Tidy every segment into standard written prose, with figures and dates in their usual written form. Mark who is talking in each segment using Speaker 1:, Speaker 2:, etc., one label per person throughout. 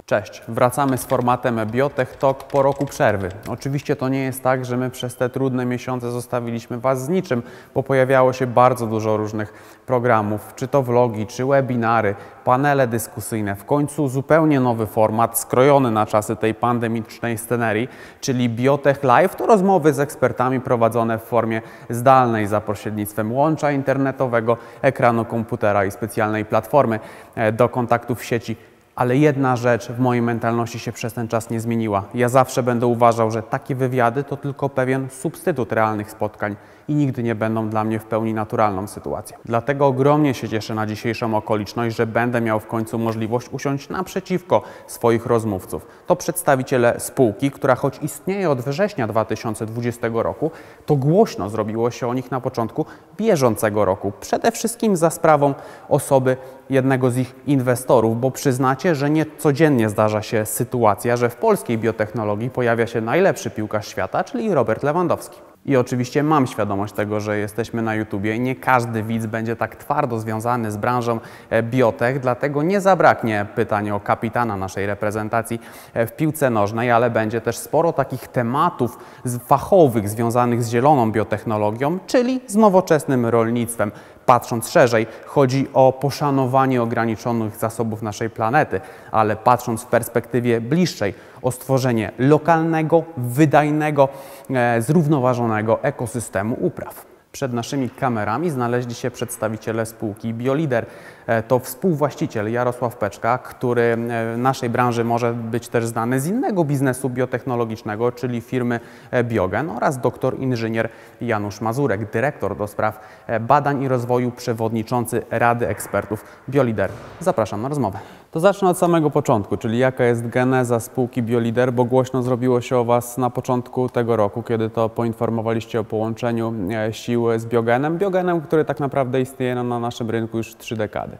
Speaker 1: Cześć, wracamy z formatem Biotech Talk po roku przerwy. Oczywiście to nie jest tak, że my przez te trudne miesiące zostawiliśmy Was z niczym, bo pojawiało się bardzo dużo różnych programów, czy to vlogi, czy webinary, panele dyskusyjne, w końcu zupełnie nowy format skrojony na czasy tej pandemicznej scenerii, czyli Biotech Live. To rozmowy z ekspertami prowadzone w formie zdalnej za pośrednictwem łącza internetowego, ekranu komputera i specjalnej platformy do kontaktów w sieci. Ale jedna rzecz w mojej mentalności się przez ten czas nie zmieniła. Ja zawsze będę uważał, że takie wywiady to tylko pewien substytut realnych spotkań i nigdy nie będą dla mnie w pełni naturalną sytuacją. Dlatego ogromnie się cieszę na dzisiejszą okoliczność, że będę miał w końcu możliwość usiąść naprzeciwko swoich rozmówców. To przedstawiciele spółki, która choć istnieje od września 2020 roku, to głośno zrobiło się o nich na początku bieżącego roku. Przede wszystkim za sprawą osoby jednego z ich inwestorów, bo przyznacie, że nie codziennie zdarza się sytuacja, że w polskiej biotechnologii pojawia się najlepszy piłkarz świata, czyli Robert Lewandowski. I oczywiście mam świadomość tego, że jesteśmy na YouTubie i nie każdy widz będzie tak twardo związany z branżą biotech, dlatego nie zabraknie pytań o kapitana naszej reprezentacji w piłce nożnej, ale będzie też sporo takich tematów fachowych związanych z zieloną biotechnologią, czyli z nowoczesnym rolnictwem. Patrząc szerzej, chodzi o poszanowanie ograniczonych zasobów naszej planety, ale patrząc w perspektywie bliższej, o stworzenie lokalnego, wydajnego, zrównoważonego ekosystemu upraw. Przed naszymi kamerami znaleźli się przedstawiciele spółki BioLider. To współwłaściciel Jarosław Peczka, który w naszej branży może być też znany z innego biznesu biotechnologicznego, czyli firmy Biogen, oraz doktor inżynier Janusz Mazurek, dyrektor do spraw badań i rozwoju, przewodniczący Rady Ekspertów BioLider. Zapraszam na rozmowę. To zacznę od samego początku, czyli jaka jest geneza spółki BioLider, bo głośno zrobiło się o Was na początku tego roku, kiedy to poinformowaliście o połączeniu sił z Biogenem, który tak naprawdę istnieje na naszym rynku już 3 dekady.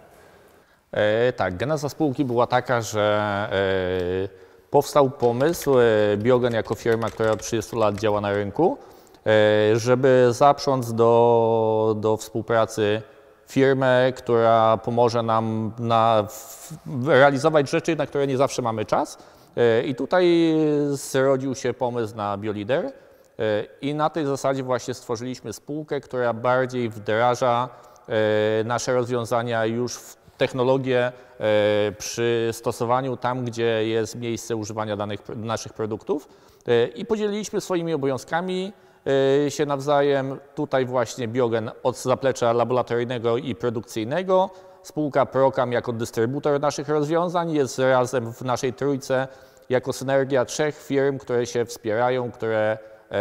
Speaker 2: Tak, geneza spółki była taka, że powstał pomysł, Biogen jako firma, która od 30 lat działa na rynku, żeby zaprząc do współpracy firmę, która pomoże nam realizować rzeczy, na które nie zawsze mamy czas. I tutaj zrodził się pomysł na BioLider i na tej zasadzie właśnie stworzyliśmy spółkę, która bardziej wdraża nasze rozwiązania już w technologię przy stosowaniu tam, gdzie jest miejsce używania naszych produktów, i podzieliliśmy swoimi obowiązkami się nawzajem. Tutaj właśnie Biogen od zaplecza laboratoryjnego i produkcyjnego, spółka Procam jako dystrybutor naszych rozwiązań, jest razem w naszej trójce jako synergia 3 firm, które się wspierają, które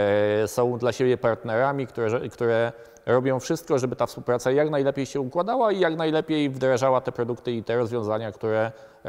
Speaker 2: są dla siebie partnerami, które robią wszystko, żeby ta współpraca jak najlepiej się układała i jak najlepiej wdrażała te produkty i te rozwiązania, które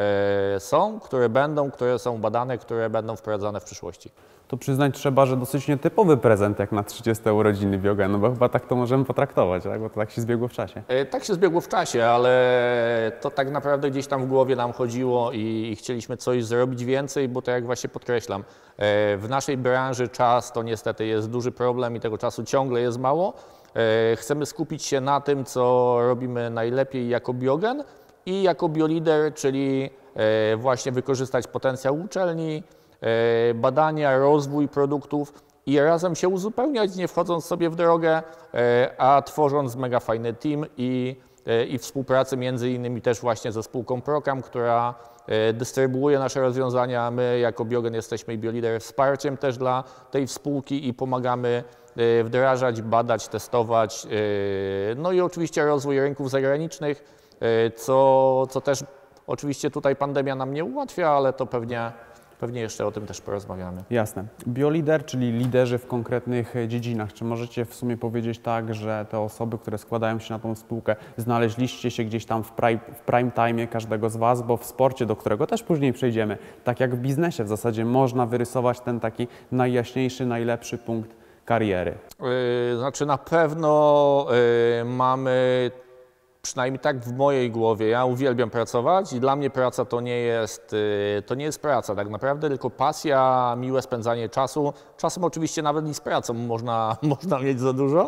Speaker 2: które są badane, które będą wprowadzane w przyszłości.
Speaker 1: To przyznać trzeba, że dosyć nietypowy prezent jak na 30 urodziny Biogenu, bo chyba tak to możemy potraktować, tak? Bo to tak się zbiegło w czasie.
Speaker 2: Tak się zbiegło w czasie, ale to tak naprawdę gdzieś tam w głowie nam chodziło i chcieliśmy coś zrobić więcej, bo to, jak właśnie podkreślam, w naszej branży czas to niestety jest duży problem i tego czasu ciągle jest mało. Chcemy skupić się na tym, co robimy najlepiej jako Biogen i jako BioLider, czyli właśnie wykorzystać potencjał uczelni, badania, rozwój produktów i razem się uzupełniać, nie wchodząc sobie w drogę, a tworząc mega fajny team i współpracę między innymi też właśnie ze spółką Procam, która dystrybuuje nasze rozwiązania. My jako Biogen jesteśmy i BioLider wsparciem też dla tej spółki i pomagamy wdrażać, badać, testować, no i oczywiście rozwój rynków zagranicznych, co też oczywiście tutaj pandemia nam nie ułatwia, ale to pewnie jeszcze o tym też porozmawiamy.
Speaker 1: Jasne. BioLider, czyli liderzy w konkretnych dziedzinach. Czy możecie w sumie powiedzieć tak, że te osoby, które składają się na tą spółkę, znaleźliście się gdzieś tam w prime time każdego z Was, bo w sporcie, do którego też później przejdziemy, tak jak w biznesie w zasadzie można wyrysować ten taki najjaśniejszy, najlepszy punkt kariery?
Speaker 2: Znaczy na pewno mamy, przynajmniej tak w mojej głowie, ja uwielbiam pracować i dla mnie praca to nie jest praca tak naprawdę, tylko pasja, miłe spędzanie czasu. Czasem oczywiście nawet i z pracą można mieć za dużo,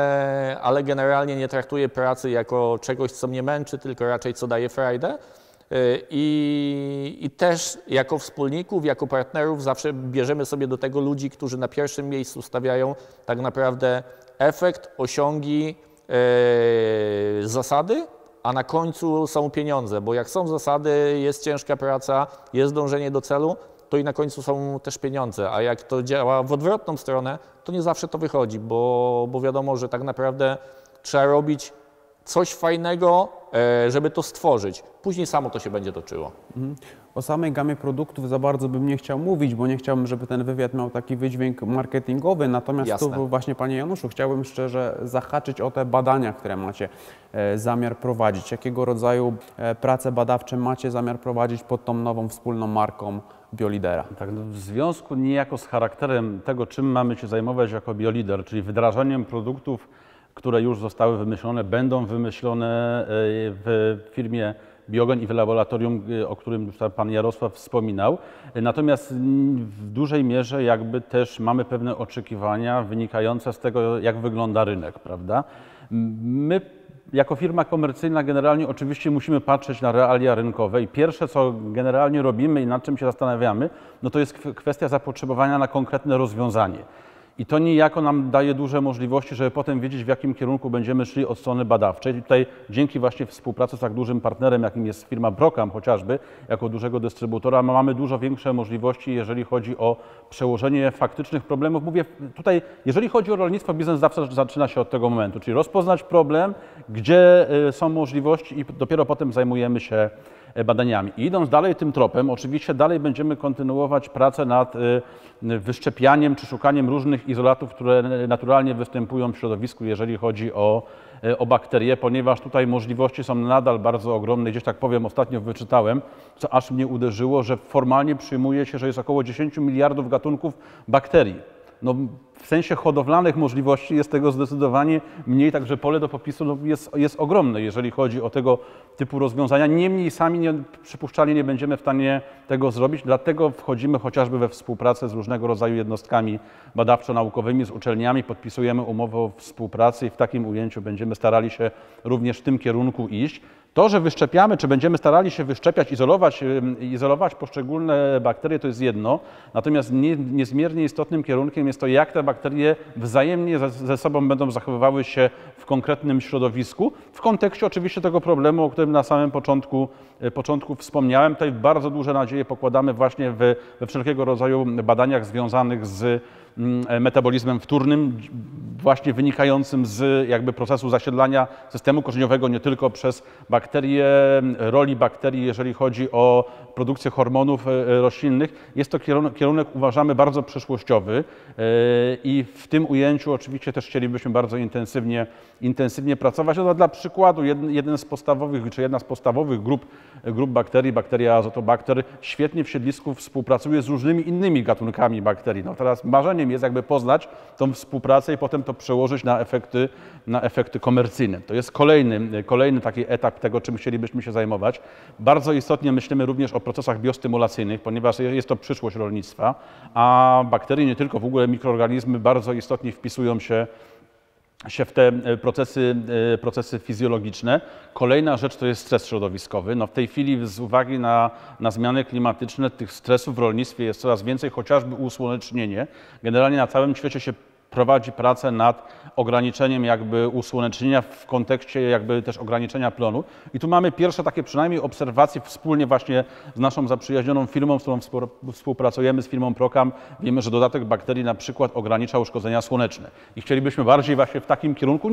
Speaker 2: ale generalnie nie traktuję pracy jako czegoś, co mnie męczy, tylko raczej co daje frajdę. I też jako wspólników, jako partnerów zawsze bierzemy sobie do tego ludzi, którzy na pierwszym miejscu stawiają tak naprawdę efekt, osiągi, zasady, a na końcu są pieniądze, bo jak są zasady, jest ciężka praca, jest dążenie do celu, to i na końcu są też pieniądze, a jak to działa w odwrotną stronę, to nie zawsze to wychodzi, bo wiadomo, że tak naprawdę trzeba robić coś fajnego, żeby to stworzyć. Później samo to się będzie toczyło.
Speaker 1: O samej gamie produktów za bardzo bym nie chciał mówić, bo nie chciałbym, żeby ten wywiad miał taki wydźwięk marketingowy. Natomiast
Speaker 2: Jasne.
Speaker 1: tu właśnie, panie Januszu, chciałbym szczerze zahaczyć o te badania, które macie zamiar prowadzić. Jakiego rodzaju prace badawcze macie zamiar prowadzić pod tą nową wspólną marką BioLidera?
Speaker 3: Tak, no w związku niejako z charakterem tego, czym mamy się zajmować jako BioLider, czyli wdrażaniem produktów, które już zostały wymyślone, będą wymyślone w firmie Biogen i w laboratorium, o którym już pan Jarosław wspominał. Natomiast w dużej mierze jakby też mamy pewne oczekiwania wynikające z tego, jak wygląda rynek, prawda? My jako firma komercyjna generalnie oczywiście musimy patrzeć na realia rynkowe i pierwsze, co generalnie robimy i nad czym się zastanawiamy, no to jest kwestia zapotrzebowania na konkretne rozwiązanie. I to niejako nam daje duże możliwości, żeby potem wiedzieć, w jakim kierunku będziemy szli od strony badawczej. I tutaj dzięki właśnie współpracy z tak dużym partnerem, jakim jest firma Brocam chociażby, jako dużego dystrybutora, mamy dużo większe możliwości, jeżeli chodzi o przełożenie faktycznych problemów. Mówię tutaj, jeżeli chodzi o rolnictwo, biznes zawsze zaczyna się od tego momentu, czyli rozpoznać problem, gdzie są możliwości i dopiero potem zajmujemy się badaniami. I idąc dalej tym tropem, oczywiście dalej będziemy kontynuować pracę nad wyszczepianiem czy szukaniem różnych izolatów, które naturalnie występują w środowisku, jeżeli chodzi o bakterie, ponieważ tutaj możliwości są nadal bardzo ogromne. Gdzieś tak powiem, ostatnio wyczytałem, co aż mnie uderzyło, że formalnie przyjmuje się, że jest około 10 miliardów gatunków bakterii. No, w sensie hodowlanych możliwości jest tego zdecydowanie mniej, także pole do popisu jest ogromne, jeżeli chodzi o tego typu rozwiązania. Niemniej sami przypuszczalnie nie będziemy w stanie tego zrobić, dlatego wchodzimy chociażby we współpracę z różnego rodzaju jednostkami badawczo-naukowymi, z uczelniami, podpisujemy umowę o współpracy i w takim ujęciu będziemy starali się również w tym kierunku iść. To, że wyszczepiamy, czy będziemy starali się wyszczepiać, izolować poszczególne bakterie, to jest jedno. Natomiast niezmiernie istotnym kierunkiem jest to, jak te bakterie wzajemnie ze sobą będą zachowywały się w konkretnym środowisku. W kontekście oczywiście tego problemu, o którym na samym początku wspomniałem. Tutaj bardzo duże nadzieje pokładamy właśnie we wszelkiego rodzaju badaniach związanych z metabolizmem wtórnym, właśnie wynikającym z jakby procesu zasiedlania systemu korzeniowego nie tylko przez bakterie, roli bakterii, jeżeli chodzi o produkcję hormonów roślinnych. Jest to kierunek, uważamy, bardzo przyszłościowy i w tym ujęciu oczywiście też chcielibyśmy bardzo intensywnie pracować. No, dla przykładu, jedna z podstawowych grup bakterii, bakteria Azotobacter, świetnie w siedlisku współpracuje z różnymi innymi gatunkami bakterii. No, teraz marzeniem jest jakby poznać tą współpracę i potem to przełożyć na efekty komercyjne. To jest kolejny taki etap tego, czym chcielibyśmy się zajmować. Bardzo istotnie myślimy również o procesach biostymulacyjnych, ponieważ jest to przyszłość rolnictwa, a bakterie, nie tylko w ogóle mikroorganizmy, bardzo istotnie wpisują się w te procesy fizjologiczne. Kolejna rzecz to jest stres środowiskowy. No w tej chwili z uwagi na zmiany klimatyczne tych stresów w rolnictwie jest coraz więcej, chociażby usłonecznienie. Generalnie na całym świecie się prowadzi pracę nad ograniczeniem jakby usłonecznienia w kontekście jakby też ograniczenia plonu. I tu mamy pierwsze takie przynajmniej obserwacje wspólnie właśnie z naszą zaprzyjaźnioną firmą, z którą współpracujemy, z firmą Procam. Wiemy, że dodatek bakterii na przykład ogranicza uszkodzenia słoneczne. I chcielibyśmy bardziej właśnie w takim kierunku,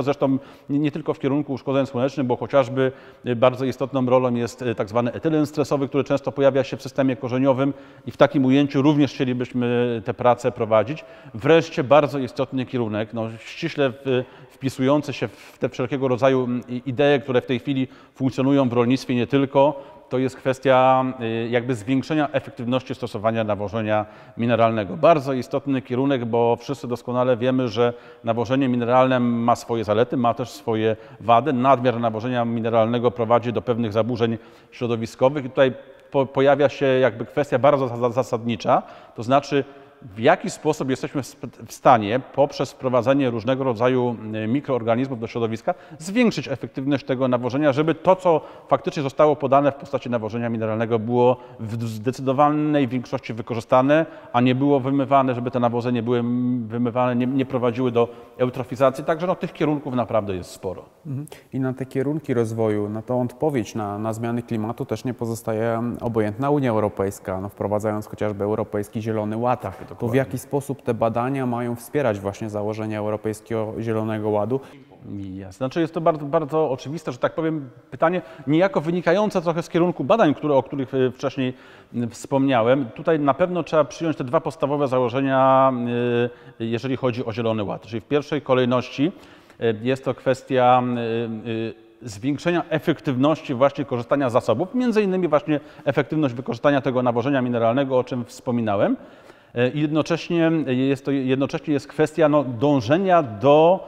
Speaker 3: nie tylko w kierunku uszkodzeń słonecznych, bo chociażby bardzo istotną rolą jest tak zwany etylen stresowy, który często pojawia się w systemie korzeniowym i w takim ujęciu również chcielibyśmy te prace prowadzić. Wreszcie bardzo istotny kierunek, no, ściśle wpisujący się w te wszelkiego rodzaju idee, które w tej chwili funkcjonują w rolnictwie, nie tylko, to jest kwestia jakby zwiększenia efektywności stosowania nawożenia mineralnego. Bardzo istotny kierunek, bo wszyscy doskonale wiemy, że nawożenie mineralne ma swoje zalety, ma też swoje wady. Nadmiar nawożenia mineralnego prowadzi do pewnych zaburzeń środowiskowych i tutaj pojawia się jakby kwestia bardzo zasadnicza, to znaczy w jaki sposób jesteśmy w stanie poprzez wprowadzenie różnego rodzaju mikroorganizmów do środowiska zwiększyć efektywność tego nawożenia, żeby to, co faktycznie zostało podane w postaci nawożenia mineralnego, było w zdecydowanej większości wykorzystane, a nie było wymywane, żeby te nawozy nie były wymywane, nie prowadziły do eutrofizacji. Także no, tych kierunków naprawdę jest sporo.
Speaker 1: I na te kierunki rozwoju, na tą odpowiedź na zmiany klimatu też nie pozostaje obojętna Unia Europejska, no, wprowadzając chociażby Europejski Zielony Ład. To w jaki sposób te badania mają wspierać właśnie założenia Europejskiego Zielonego Ładu?
Speaker 3: Jasne. Znaczy jest to bardzo, bardzo oczywiste, że tak powiem, pytanie niejako wynikające trochę z kierunku badań, o których wcześniej wspomniałem. Tutaj na pewno trzeba przyjąć te dwa podstawowe założenia, jeżeli chodzi o Zielony Ład. Czyli w pierwszej kolejności jest to kwestia zwiększenia efektywności właśnie korzystania z zasobów, między innymi właśnie efektywność wykorzystania tego nawożenia mineralnego, o czym wspominałem. I jednocześnie jest kwestia dążenia do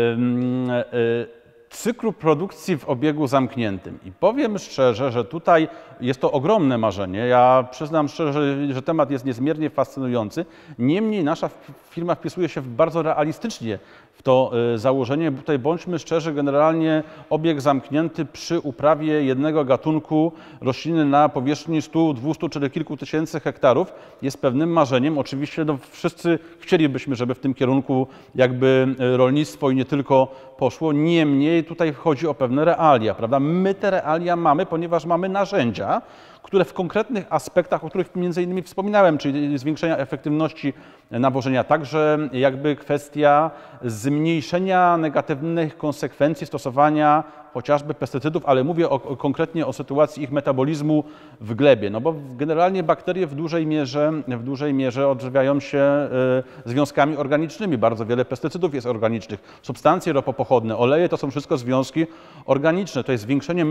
Speaker 3: cyklu produkcji w obiegu zamkniętym. I powiem szczerze, że tutaj jest to ogromne marzenie. Ja przyznam szczerze, że temat jest niezmiernie fascynujący. Niemniej nasza firma wpisuje się bardzo realistycznie w to założenie. Tutaj bądźmy szczerzy, generalnie obieg zamknięty przy uprawie jednego gatunku rośliny na powierzchni 100, 200 czy kilku tysięcy hektarów jest pewnym marzeniem. Oczywiście wszyscy chcielibyśmy, żeby w tym kierunku jakby rolnictwo i nie tylko poszło. Niemniej tutaj chodzi o pewne realia, prawda? My te realia mamy, ponieważ mamy narzędzia, które w konkretnych aspektach, o których między innymi wspominałem, czyli zwiększenia efektywności nawożenia, także jakby kwestia zmniejszenia negatywnych konsekwencji stosowania chociażby pestycydów, ale mówię konkretnie o sytuacji ich metabolizmu w glebie, no bo generalnie bakterie w dużej mierze odżywiają się związkami organicznymi. Bardzo wiele pestycydów jest organicznych, substancje ropopochodne, oleje to są wszystko związki organiczne. To jest zwiększenie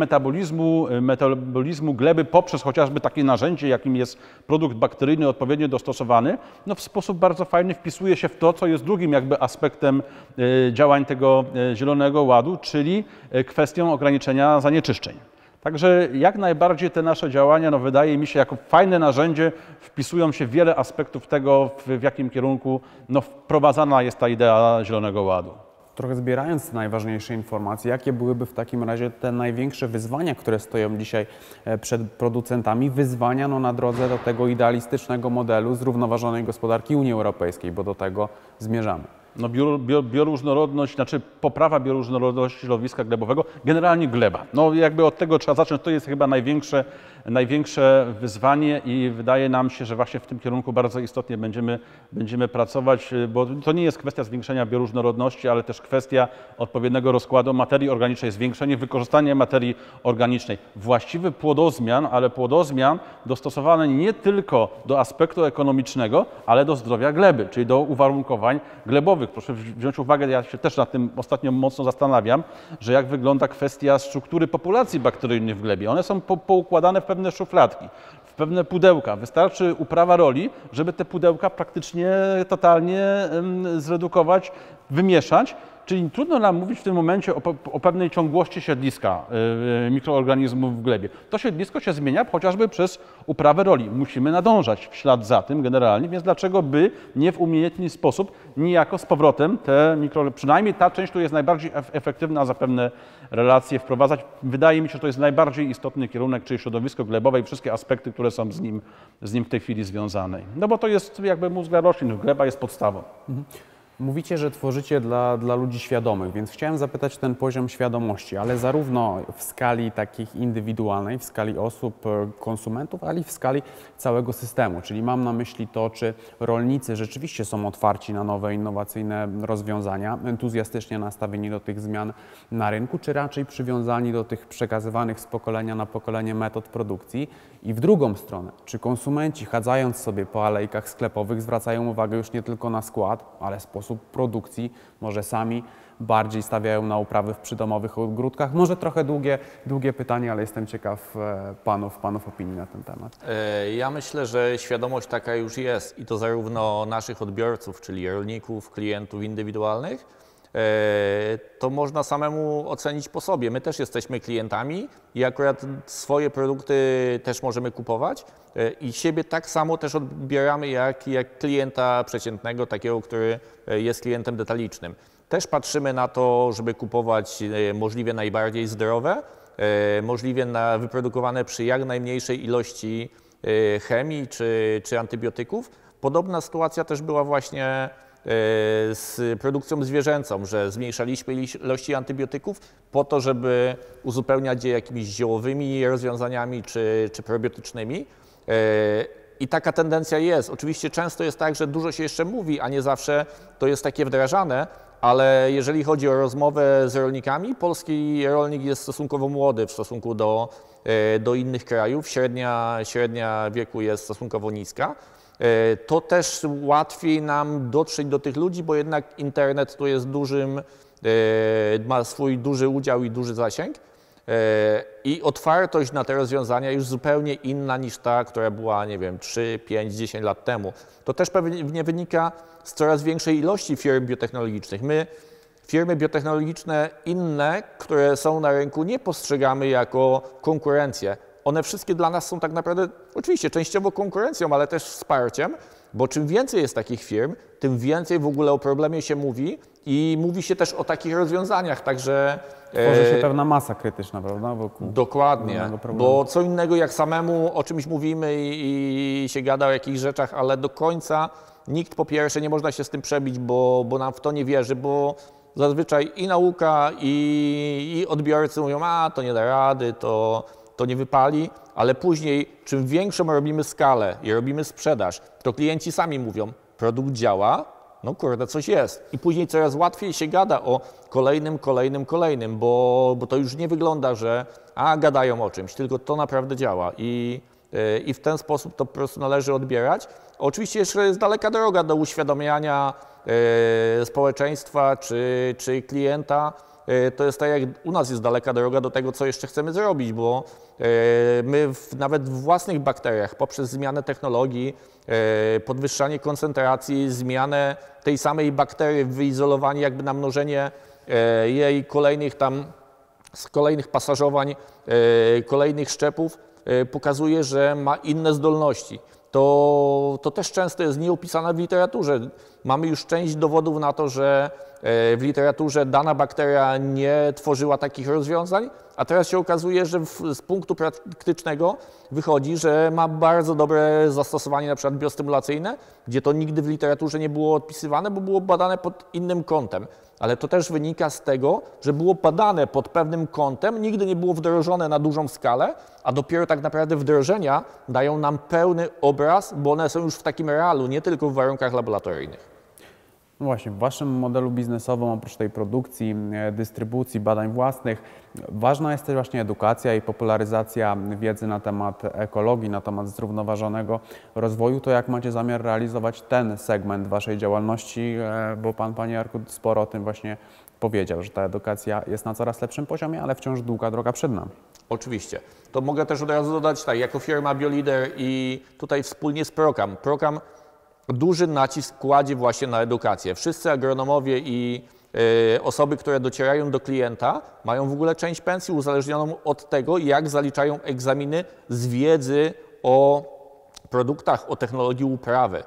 Speaker 3: metabolizmu gleby poprzez chociażby takie narzędzie, jakim jest produkt bakteryjny odpowiednio dostosowany, no w sposób bardzo fajny wpisuje się w to, co jest drugim jakby aspektem działań tego Zielonego Ładu, czyli kwestią ograniczenia zanieczyszczeń. Także jak najbardziej te nasze działania, wydaje mi się, jako fajne narzędzie wpisują się w wiele aspektów tego, w jakim kierunku wprowadzana jest ta idea Zielonego Ładu.
Speaker 1: Trochę zbierając najważniejsze informacje, jakie byłyby w takim razie te największe wyzwania, które stoją dzisiaj przed producentami, wyzwania na drodze do tego idealistycznego modelu zrównoważonej gospodarki Unii Europejskiej, bo do tego zmierzamy?
Speaker 3: No bioróżnorodność, znaczy poprawa bioróżnorodności środowiska glebowego, generalnie gleba. No jakby od tego trzeba zacząć, to jest chyba największe wyzwanie i wydaje nam się, że właśnie w tym kierunku bardzo istotnie będziemy pracować, bo to nie jest kwestia zwiększenia bioróżnorodności, ale też kwestia odpowiedniego rozkładu materii organicznej, zwiększenie wykorzystania materii organicznej. Właściwy płodozmian, ale płodozmian dostosowany nie tylko do aspektu ekonomicznego, ale do zdrowia gleby, czyli do uwarunkowań glebowych. Proszę wziąć uwagę, ja się też nad tym ostatnio mocno zastanawiam, że jak wygląda kwestia struktury populacji bakteryjnych w glebie. One są poukładane w pewne szufladki, w pewne pudełka. Wystarczy uprawa roli, żeby te pudełka praktycznie totalnie zredukować, wymieszać. Czyli trudno nam mówić w tym momencie o pewnej ciągłości siedliska mikroorganizmów w glebie. To siedlisko się zmienia chociażby przez uprawę roli. Musimy nadążać w ślad za tym generalnie, więc dlaczego by nie w umiejętny sposób niejako z powrotem przynajmniej ta część, która jest najbardziej efektywna, za pewne relacje wprowadzać. Wydaje mi się, że to jest najbardziej istotny kierunek, czyli środowisko glebowe i wszystkie aspekty, które są z nim w tej chwili związane. No bo to jest jakby mózg dla roślin, gleba jest podstawą.
Speaker 1: Mówicie, że tworzycie dla ludzi świadomych, więc chciałem zapytać ten poziom świadomości, ale zarówno w skali takich indywidualnej, w skali osób, konsumentów, ale i w skali całego systemu. Czyli mam na myśli to, czy rolnicy rzeczywiście są otwarci na nowe, innowacyjne rozwiązania, entuzjastycznie nastawieni do tych zmian na rynku, czy raczej przywiązani do tych przekazywanych z pokolenia na pokolenie metod produkcji. I w drugą stronę, czy konsumenci, chadzając sobie po alejkach sklepowych, zwracają uwagę już nie tylko na skład, ale sposób produkcji, może sami bardziej stawiają na uprawy w przydomowych ogródkach? Może trochę długie pytanie, ale jestem ciekaw panów opinii na ten temat.
Speaker 2: Ja myślę, że świadomość taka już jest i to zarówno naszych odbiorców, czyli rolników, klientów indywidualnych, to można samemu ocenić po sobie. My też jesteśmy klientami i akurat swoje produkty też możemy kupować i siebie tak samo też odbieramy jak klienta przeciętnego, takiego, który jest klientem detalicznym. Też patrzymy na to, żeby kupować możliwie najbardziej zdrowe, możliwie wyprodukowane przy jak najmniejszej ilości chemii czy antybiotyków. Podobna sytuacja też była właśnie z produkcją zwierzęcą, że zmniejszaliśmy ilości antybiotyków po to, żeby uzupełniać je jakimiś ziołowymi rozwiązaniami czy probiotycznymi. I taka tendencja jest. Oczywiście często jest tak, że dużo się jeszcze mówi, a nie zawsze to jest takie wdrażane, ale jeżeli chodzi o rozmowę z rolnikami, polski rolnik jest stosunkowo młody w stosunku do innych krajów. Średnia wieku jest stosunkowo niska. To też łatwiej nam dotrzeć do tych ludzi, bo jednak internet tu jest ma swój duży udział i duży zasięg. I otwartość na te rozwiązania już zupełnie inna niż ta, która była, nie wiem, 3, 5, 10 lat temu. To też pewnie wynika z coraz większej ilości firm biotechnologicznych. My firmy biotechnologiczne inne, które są na rynku, nie postrzegamy jako konkurencję. One wszystkie dla nas są tak naprawdę, oczywiście częściowo konkurencją, ale też wsparciem, bo czym więcej jest takich firm, tym więcej w ogóle o problemie się mówi i mówi się też o takich rozwiązaniach, także...
Speaker 1: Tworzy się pewna masa krytyczna, prawda?
Speaker 2: Dokładnie, bo co innego jak samemu o czymś mówimy i się gada o jakichś rzeczach, ale do końca nikt po pierwsze nie można się z tym przebić, bo nam w to nie wierzy, bo zazwyczaj i nauka i odbiorcy mówią, a to nie da rady, to nie wypali, ale później czym większą robimy skalę i robimy sprzedaż, to klienci sami mówią, produkt działa, no kurde, coś jest. I później coraz łatwiej się gada o kolejnym, bo to już nie wygląda, że gadają o czymś, tylko to naprawdę działa i w ten sposób to po prostu należy odbierać. Oczywiście jeszcze jest daleka droga do uświadamiania społeczeństwa czy klienta. To jest tak, jak u nas jest daleka droga do tego, co jeszcze chcemy zrobić, bo my nawet w własnych bakteriach poprzez zmianę technologii, podwyższanie koncentracji, zmianę tej samej bakterii, wyizolowanie, jakby namnożenie jej kolejnych pasażowań, kolejnych szczepów pokazuje, że ma inne zdolności. To też często jest nieopisane w literaturze. Mamy już część dowodów na to, że w literaturze dana bakteria nie tworzyła takich rozwiązań, a teraz się okazuje, że z punktu praktycznego wychodzi, że ma bardzo dobre zastosowanie na przykład biostymulacyjne, gdzie to nigdy w literaturze nie było odpisywane, bo było badane pod innym kątem. Ale to też wynika z tego, że było badane pod pewnym kątem, nigdy nie było wdrożone na dużą skalę, a dopiero tak naprawdę wdrożenia dają nam pełny obraz, bo one są już w takim realu, nie tylko w warunkach laboratoryjnych.
Speaker 1: No właśnie, w Waszym modelu biznesowym, oprócz tej produkcji, dystrybucji, badań własnych, ważna jest też właśnie edukacja i popularyzacja wiedzy na temat ekologii, na temat zrównoważonego rozwoju. To jak macie zamiar realizować ten segment Waszej działalności, bo Pan, Panie Jarku, sporo o tym właśnie powiedział, że ta edukacja jest na coraz lepszym poziomie, ale wciąż długa droga przed nami.
Speaker 2: Oczywiście. To mogę też od razu dodać, tak, jako firma BioLeader i tutaj wspólnie z Procam duży nacisk kładzie właśnie na edukację. Wszyscy agronomowie i osoby, które docierają do klienta, mają w ogóle część pensji uzależnioną od tego, jak zaliczają egzaminy z wiedzy o produktach, o technologii uprawy.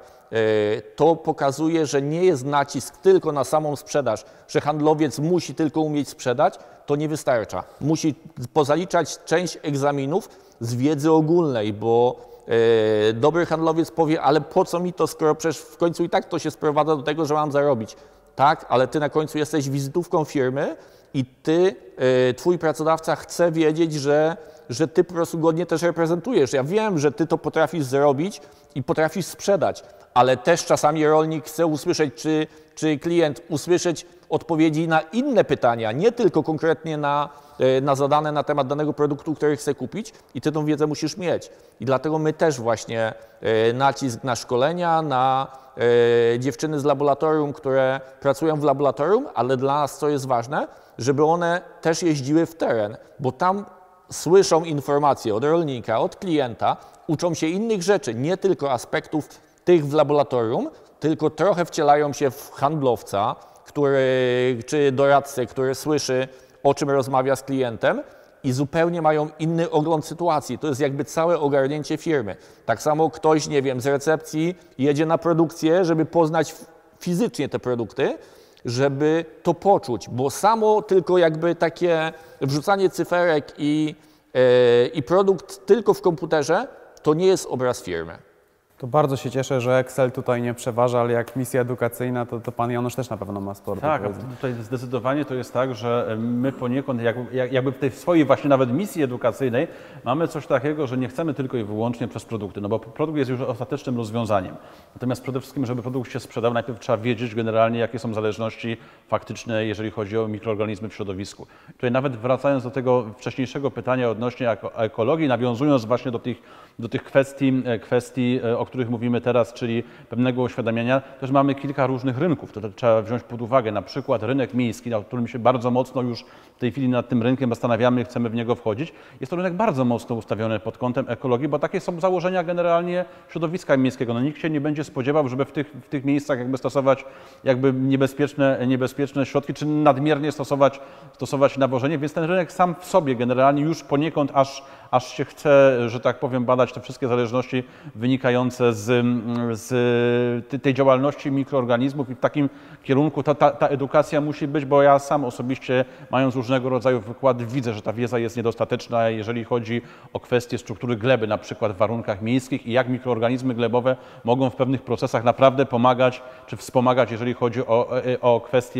Speaker 2: To pokazuje, że nie jest nacisk tylko na samą sprzedaż, że handlowiec musi tylko umieć sprzedać, to nie wystarcza. Musi pozaliczać część egzaminów z wiedzy ogólnej, bo dobry handlowiec powie, ale po co mi to, skoro przecież w końcu i tak to się sprowadza do tego, że mam zarobić. Tak, ale ty na końcu jesteś wizytówką firmy i twój pracodawca chce wiedzieć, że ty po prostu godnie też reprezentujesz. Ja wiem, że ty to potrafisz zrobić i potrafisz sprzedać, ale też czasami rolnik chce usłyszeć, czy klient usłyszeć odpowiedzi na inne pytania, nie tylko konkretnie na zadane na temat danego produktu, który chce kupić i ty tą wiedzę musisz mieć. I dlatego my też właśnie nacisk na szkolenia, na dziewczyny z laboratorium, które pracują w laboratorium, ale dla nas co jest ważne, żeby one też jeździły w teren, bo tam słyszą informacje od rolnika, od klienta, uczą się innych rzeczy, nie tylko aspektów tych w laboratorium, tylko trochę wcielają się w handlowca, czy doradcę, który słyszy, o czym rozmawia z klientem i zupełnie mają inny ogląd sytuacji. To jest jakby całe ogarnięcie firmy. Tak samo ktoś, nie wiem, z recepcji jedzie na produkcję, żeby poznać fizycznie te produkty, żeby to poczuć, bo samo tylko jakby takie wrzucanie cyferek i produkt tylko w komputerze, to nie jest obraz firmy.
Speaker 1: To bardzo się cieszę, że Excel tutaj nie przeważa, ale jak misja edukacyjna, to pan Janusz też na pewno ma sporo.
Speaker 3: Tak, tutaj zdecydowanie to jest tak, że my poniekąd jakby w tej swojej właśnie nawet misji edukacyjnej mamy coś takiego, że nie chcemy tylko i wyłącznie przez produkty, no bo produkt jest już ostatecznym rozwiązaniem. Natomiast przede wszystkim, żeby produkt się sprzedał, najpierw trzeba wiedzieć generalnie, jakie są zależności faktyczne, jeżeli chodzi o mikroorganizmy w środowisku. Tutaj nawet wracając do tego wcześniejszego pytania odnośnie ekologii, nawiązując właśnie do tych kwestii, o których mówimy teraz, czyli pewnego uświadamiania, też mamy kilka różnych rynków, to trzeba wziąć pod uwagę, na przykład rynek miejski, na którym się bardzo mocno już w tej chwili nad tym rynkiem zastanawiamy, chcemy w niego wchodzić. Jest to rynek bardzo mocno ustawiony pod kątem ekologii, bo takie są założenia generalnie środowiska miejskiego. No, nikt się nie będzie spodziewał, żeby w tych miejscach jakby stosować jakby niebezpieczne środki, czy nadmiernie stosować nawożenie, więc ten rynek sam w sobie generalnie już poniekąd aż się chce, że tak powiem, badać te wszystkie zależności wynikające z tej działalności mikroorganizmów i w takim kierunku ta edukacja musi być, bo ja sam osobiście, mając różnego rodzaju wykłady, widzę, że ta wiedza jest niedostateczna, jeżeli chodzi o kwestie struktury gleby, na przykład w warunkach miejskich i jak mikroorganizmy glebowe mogą w pewnych procesach naprawdę pomagać czy wspomagać, jeżeli chodzi o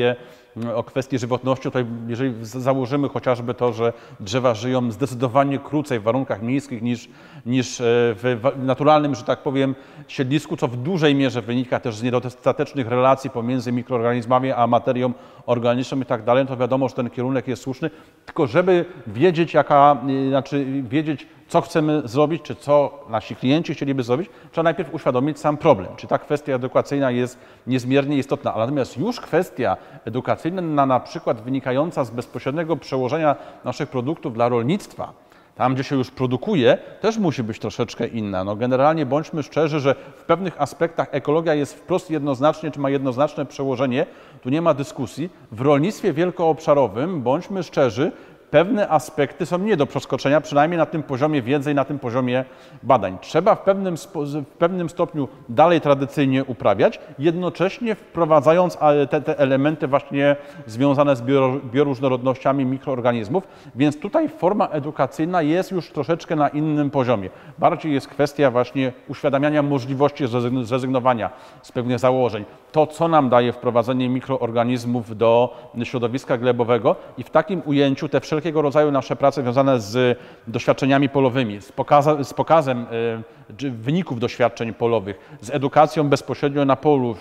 Speaker 3: kwestie żywotności. Tutaj jeżeli założymy chociażby to, że drzewa żyją zdecydowanie krócej w warunkach miejskich niż w naturalnym, że tak powiem, siedlisku, co w dużej mierze wynika też z niedostatecznych relacji pomiędzy mikroorganizmami a materią organiczną i tak dalej, to wiadomo, że ten kierunek jest słuszny, tylko żeby wiedzieć, wiedzieć, co chcemy zrobić, czy co nasi klienci chcieliby zrobić, trzeba najpierw uświadomić sam problem. Czy ta kwestia edukacyjna jest niezmiernie istotna, ale natomiast już kwestia edukacyjna na przykład wynikająca z bezpośredniego przełożenia naszych produktów dla rolnictwa, tam gdzie się już produkuje, też musi być troszeczkę inna. No generalnie bądźmy szczerzy, że w pewnych aspektach ekologia jest wprost jednoznacznie, czy ma jednoznaczne przełożenie, tu nie ma dyskusji. W rolnictwie wielkoobszarowym, bądźmy szczerzy, pewne aspekty są nie do przeskoczenia, przynajmniej na tym poziomie wiedzy i na tym poziomie badań. Trzeba w pewnym stopniu dalej tradycyjnie uprawiać, jednocześnie wprowadzając te elementy właśnie związane z bioróżnorodnościami mikroorganizmów, więc tutaj forma edukacyjna jest już troszeczkę na innym poziomie. Bardziej jest kwestia właśnie uświadamiania możliwości zrezygnowania z pewnych założeń. To, co nam daje wprowadzenie mikroorganizmów do środowiska glebowego i w takim ujęciu te wszelkiego rodzaju nasze prace związane z doświadczeniami polowymi, z pokazem wyników doświadczeń polowych, z edukacją bezpośrednio na polu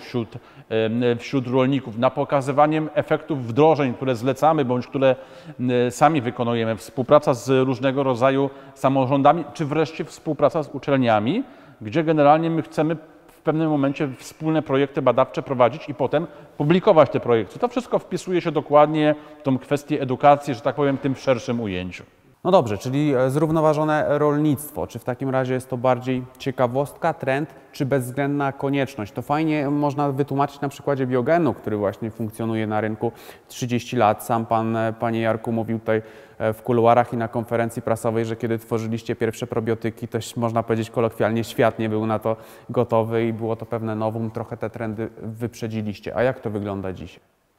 Speaker 3: wśród rolników, na pokazywaniem efektów wdrożeń, które zlecamy bądź które sami wykonujemy, współpraca z różnego rodzaju samorządami, czy wreszcie współpraca z uczelniami, gdzie generalnie my chcemy w pewnym momencie wspólne projekty badawcze prowadzić i potem publikować te projekty. To wszystko wpisuje się dokładnie w tą kwestię edukacji, że tak powiem, w tym szerszym ujęciu.
Speaker 1: No dobrze, czyli zrównoważone rolnictwo. Czy w takim razie jest to bardziej ciekawostka, trend, czy bezwzględna konieczność? To fajnie można wytłumaczyć na przykładzie biogenu, który właśnie funkcjonuje na rynku 30 lat. Sam pan, panie Jarku, mówił tutaj w kuluarach i na konferencji prasowej, że kiedy tworzyliście pierwsze probiotyki, to można powiedzieć kolokwialnie, świat nie był na to gotowy i było to pewne novum, trochę te trendy wyprzedziliście. A jak to wygląda dzisiaj?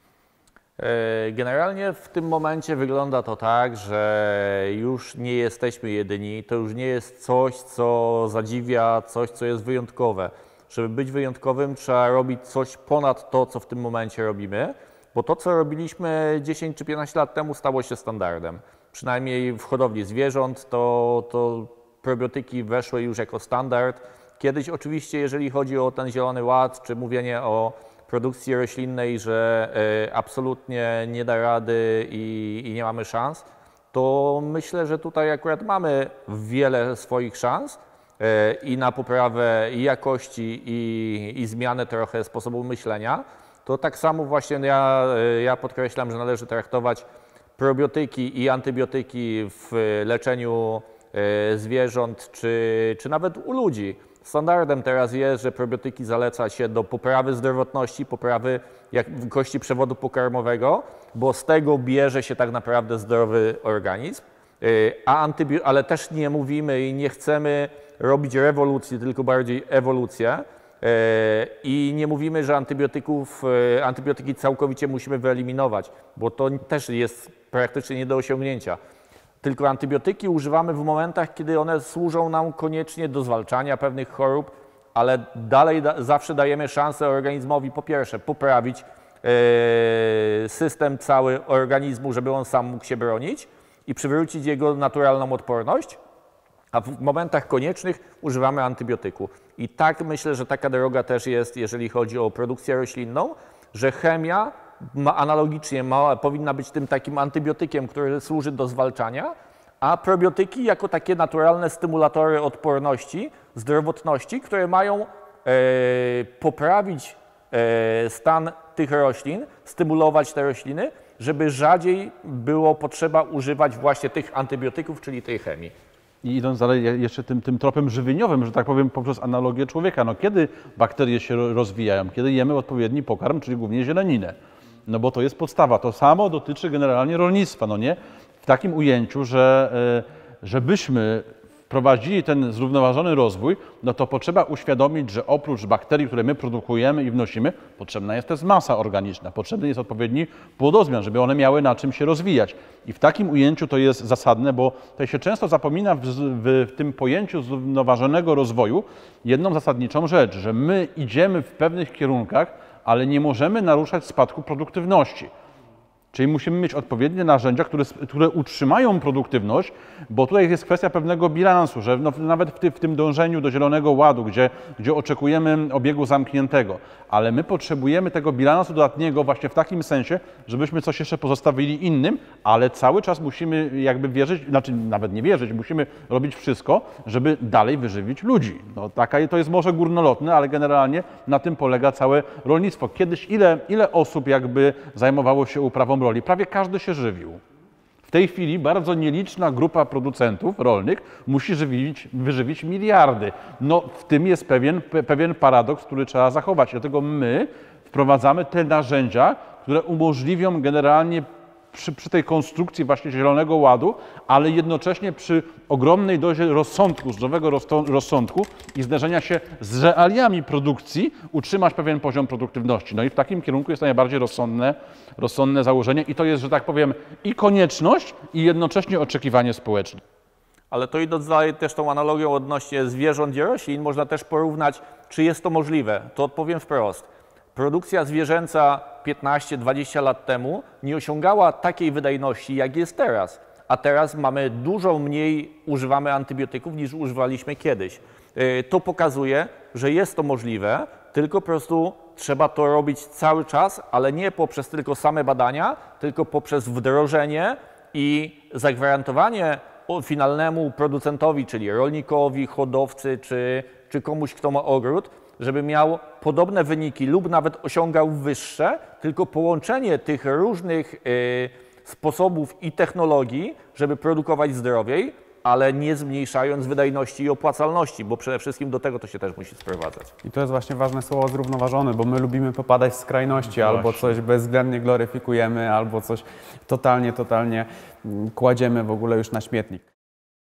Speaker 2: Generalnie w tym momencie wygląda to tak, że już nie jesteśmy jedyni, to już nie jest coś, co zadziwia, coś, co jest wyjątkowe. Żeby być wyjątkowym, trzeba robić coś ponad to, co w tym momencie robimy, bo to, co robiliśmy 10 czy 15 lat temu, stało się standardem. Przynajmniej w hodowli zwierząt to probiotyki weszły już jako standard. Kiedyś oczywiście, jeżeli chodzi o ten Zielony Ład, czy mówienie o produkcji roślinnej, że absolutnie nie da rady i nie mamy szans, to myślę, że tutaj akurat mamy wiele swoich szans i na poprawę i jakości, i zmianę trochę sposobu myślenia. To tak samo właśnie ja podkreślam, że należy traktować probiotyki i antybiotyki w leczeniu zwierząt, czy nawet u ludzi. Standardem teraz jest, że probiotyki zaleca się do poprawy zdrowotności, poprawy jakości przewodu pokarmowego, bo z tego bierze się tak naprawdę zdrowy organizm. Ale też nie mówimy i nie chcemy robić rewolucji, tylko bardziej ewolucję. I nie mówimy, że antybiotyki całkowicie musimy wyeliminować, bo to też jest praktycznie nie do osiągnięcia. Tylko antybiotyki używamy w momentach, kiedy one służą nam koniecznie do zwalczania pewnych chorób, ale dalej zawsze dajemy szansę organizmowi po pierwsze poprawić system cały organizmu, żeby on sam mógł się bronić i przywrócić jego naturalną odporność, a w momentach koniecznych używamy antybiotyku. I tak myślę, że taka droga też jest, jeżeli chodzi o produkcję roślinną, że chemia analogicznie powinna być tym takim antybiotykiem, który służy do zwalczania, a probiotyki jako takie naturalne stymulatory odporności, zdrowotności, które mają poprawić stan tych roślin, stymulować te rośliny, żeby rzadziej było potrzeba używać właśnie tych antybiotyków, czyli tej chemii.
Speaker 3: I idąc dalej jeszcze tym tropem żywieniowym, że tak powiem, poprzez analogię człowieka, no kiedy bakterie się rozwijają? Kiedy jemy odpowiedni pokarm, czyli głównie zieleninę. No bo to jest podstawa. To samo dotyczy generalnie rolnictwa, no nie? W takim ujęciu, że żebyśmy wprowadzili ten zrównoważony rozwój, no to potrzeba uświadomić, że oprócz bakterii, które my produkujemy i wnosimy, potrzebna jest też masa organiczna, potrzebny jest odpowiedni płodozmian, żeby one miały na czym się rozwijać. I w takim ujęciu to jest zasadne, bo to się często zapomina w tym pojęciu zrównoważonego rozwoju jedną zasadniczą rzecz, że my idziemy w pewnych kierunkach, ale nie możemy naruszać spadku produktywności. Czyli musimy mieć odpowiednie narzędzia, które utrzymają produktywność, bo tutaj jest kwestia pewnego bilansu, że nawet w tym dążeniu do Zielonego Ładu, gdzie oczekujemy obiegu zamkniętego, ale my potrzebujemy tego bilansu dodatniego właśnie w takim sensie, żebyśmy coś jeszcze pozostawili innym, ale cały czas musimy jakby wierzyć, znaczy nawet nie wierzyć, musimy robić wszystko, żeby dalej wyżywić ludzi. No, to jest może górnolotne, ale generalnie na tym polega całe rolnictwo. Kiedyś ile osób jakby zajmowało się uprawą roli? Prawie każdy się żywił. W tej chwili bardzo nieliczna grupa producentów rolnych musi wyżywić miliardy. No, w tym jest pewien paradoks, który trzeba zachować. Dlatego my wprowadzamy te narzędzia, które umożliwią generalnie przy tej konstrukcji właśnie Zielonego Ładu, ale jednocześnie przy ogromnej dozie rozsądku, zdrowego rozsądku i zderzenia się z realiami produkcji utrzymać pewien poziom produktywności. No i w takim kierunku jest to najbardziej rozsądne założenie i to jest, że tak powiem, i konieczność, i jednocześnie oczekiwanie społeczne.
Speaker 2: Ale to idąc dalej też tą analogią odnośnie zwierząt i roślin, można też porównać, czy jest to możliwe. To odpowiem wprost. Produkcja zwierzęca 15-20 lat temu nie osiągała takiej wydajności, jak jest teraz. A teraz dużo mniej używamy antybiotyków, niż używaliśmy kiedyś. To pokazuje, że jest to możliwe, tylko po prostu trzeba to robić cały czas, ale nie poprzez tylko same badania, tylko poprzez wdrożenie i zagwarantowanie finalnemu producentowi, czyli rolnikowi, hodowcy czy komuś, kto ma ogród, żeby miał podobne wyniki lub nawet osiągał wyższe, tylko połączenie tych różnych sposobów i technologii, żeby produkować zdrowiej, ale nie zmniejszając wydajności i opłacalności, bo przede wszystkim do tego to się też musi sprowadzać.
Speaker 1: I to jest właśnie ważne słowo zrównoważony, bo my lubimy popadać w skrajności, albo coś bezwzględnie gloryfikujemy, albo coś totalnie kładziemy w ogóle już na śmietnik.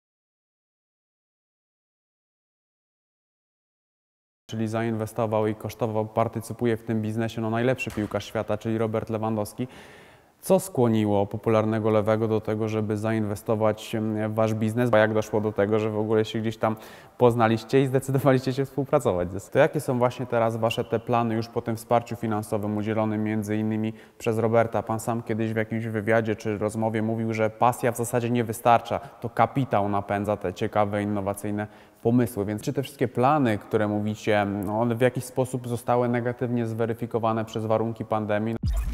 Speaker 1: Czyli zainwestował i kosztował, partycypuje w tym biznesie najlepszy piłkarz świata, czyli Robert Lewandowski. Co skłoniło popularnego lewego do tego, żeby zainwestować w wasz biznes? A jak doszło do tego, że w ogóle się gdzieś tam poznaliście i zdecydowaliście się współpracować? To jakie są właśnie teraz wasze te plany już po tym wsparciu finansowym udzielonym między innymi przez Roberta? Pan sam kiedyś w jakimś wywiadzie czy rozmowie mówił, że pasja w zasadzie nie wystarcza. To kapitał napędza te ciekawe, innowacyjne pomysły. Więc czy te wszystkie plany, które mówicie, one w jakiś sposób zostały negatywnie zweryfikowane przez warunki pandemii?